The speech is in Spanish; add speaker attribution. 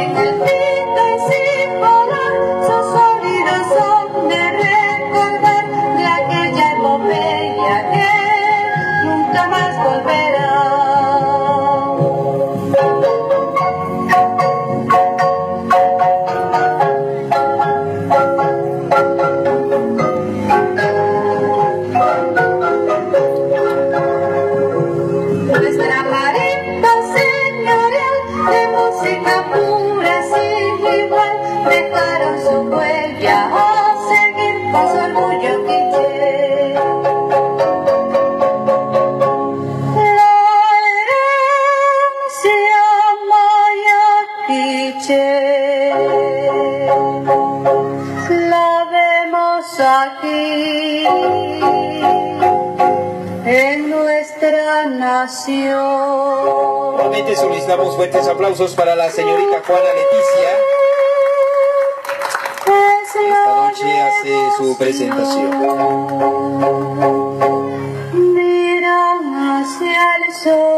Speaker 1: en el pinta y sin volar, sus sonidos son de recordar de aquella epopeya que nunca más volverá. Nuestra marimba señorial de música pura sin igual dejaron su huella a seguir con su orgullo quiché. La herencia maya quiché la vemos aquí en nuestra nación.
Speaker 2: Nuevamente solicitamos fuertes aplausos para la señorita Juana Leticia. Esta noche hace su presentación.
Speaker 1: Miran hacia el sol.